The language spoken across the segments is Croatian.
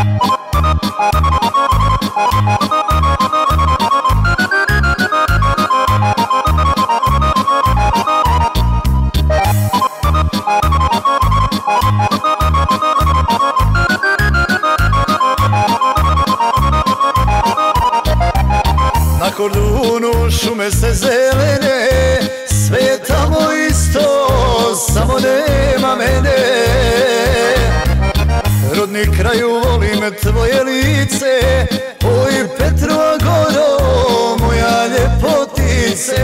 Na Kordunu šume se zelene, sve je tamo isto, samo nema mene. Rodni kraju, volim tvoje lice, oj Petrova Goro, moja ljepotice.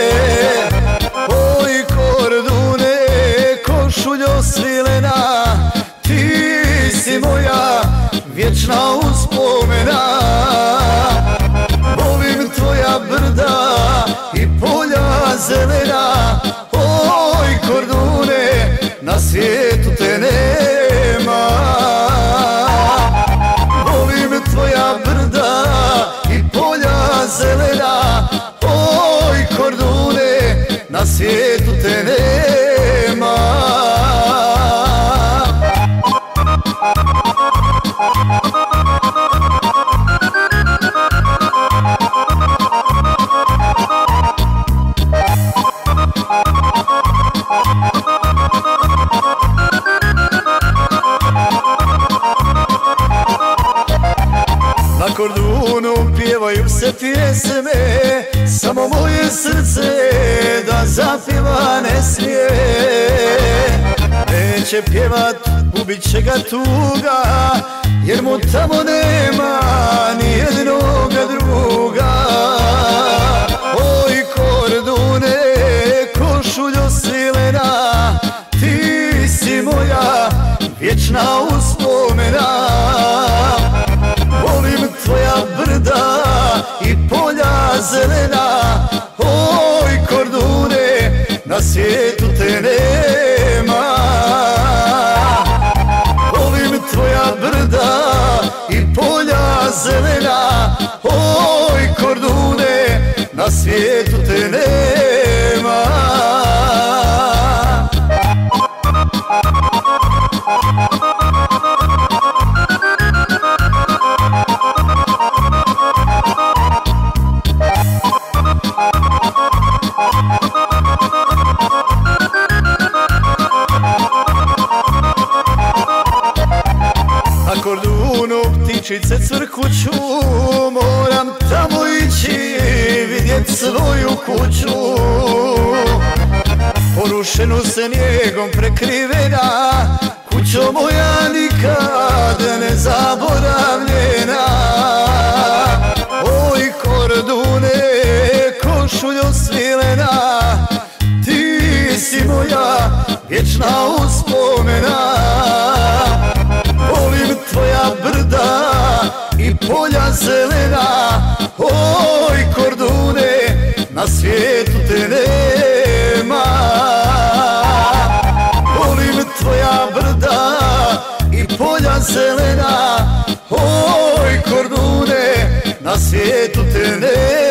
Oj Kordune, košuljo svilena, ti si moja vječna uspomena. Volim tvoja brda i polja zelena, oj Kordune, na svijetu te nema. Volim tvoja brda i polja zelena, oj Kordune, na svijetu te nema. Na Kordunu pjevaju se pjesme, samo moje srce da zapjeva ne smije. Neće pjevat, ubit će ga tuga, jer mu tamo nema ni jednoga druga. Oj Kordune, košuljo svilena, ti si moja vječna uspomena. Volim tvoja brda i polja zelena, oj Kordune, na svijetu te nema. Volim tvoja brda i polja zelena, oj Kordune, na svijetu te nema. Na Kordunu ptičice cvrkuću, moram tamo ići vidjet svoju kuću. Porušenu snijegom prekrivena, kućo moja nikad ne zaboravljena. Oj Kordune, košuljo svilena, ti si moja vječna uspomena. Volim tvoja brda i polja zelena, oj Kordune, na svijetu te nema. Volim tvoja brda i polja zelena, oj Kordune, na svijetu te nema.